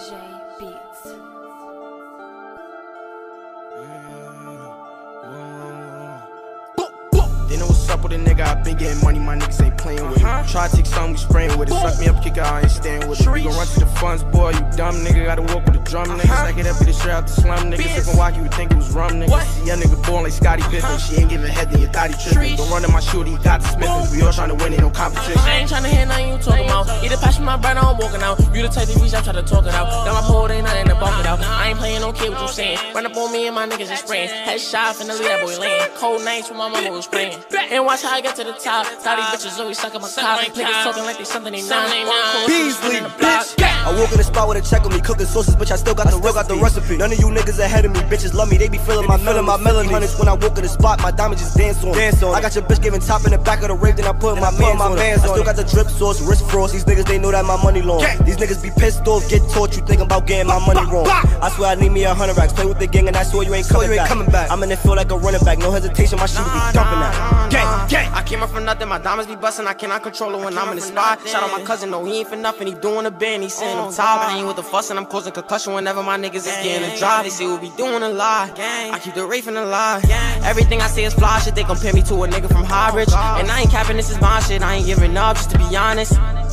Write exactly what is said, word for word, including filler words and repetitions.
Tjay beats. They know what's up with a nigga, I been getting money, my niggas ain't playing with it. Try to take something, we spraying with it. Suck me up, kick out, I ain't staying with it. We gon' run to the funds, boy, you dumb nigga. Gotta walk with a drum, nigga. Stack it up, be the straight out the slum, nigga. Sippin' walk, you would think it was rum, nigga. See young nigga born like Scotty Pippen. She ain't giving head, then your thotty trippin'. Don't run in my shooter, you got the Smithers. We all tryna win, ain't no competition. I ain't tryna hear nothing you talking about. Either pass me my brother, I'm walking out. You the type to reach out, try to talk it out. Got my pole, ain't nothing to bulk it out. I ain't playing no kid, what you saying. Run up on me and my niggas just spraying. Headshot, finna leave that boy laying. Cold nights when my mama was praying. And watch how I get to the top. Thought these bitches always suck up my cock. Niggas talking like they something they not. Beasley, bitch. I walk in the spot with a check on me, cooking sauces, bitch. I still got the real, got the recipe. None of you niggas ahead of me, bitches love me. They be feeling my melon, my melody. Hundreds when I walk in the spot, my diamonds just dance on. Dance on. I got your bitch giving top in the back of the rave, then I put my mans on. I still got the drip sauce, wrist frost. These niggas they know that my money long. These niggas be pissed off, get taught. You think about getting my money wrong. I swear I need me a hundred racks. Play with the gang and I swear you ain't coming back. Coming back. I'm in the field like a running back, no hesitation. My shit be dumping that. Gang, gang. I came up from nothing, my diamonds be busting. I cannot control it when I'm in the spot. Shout out my cousin, no, he ain't for nothing. He doing a band, he saying I'm top. I ain't with the fuss and I'm causing concussion whenever my niggas is getting a drive. They say we be doing a lie. I keep the rafing alive. Everything I say is fly shit. They compare me to a nigga from High Rich. And I ain't capping, this is my shit. I ain't giving up, just to be honest.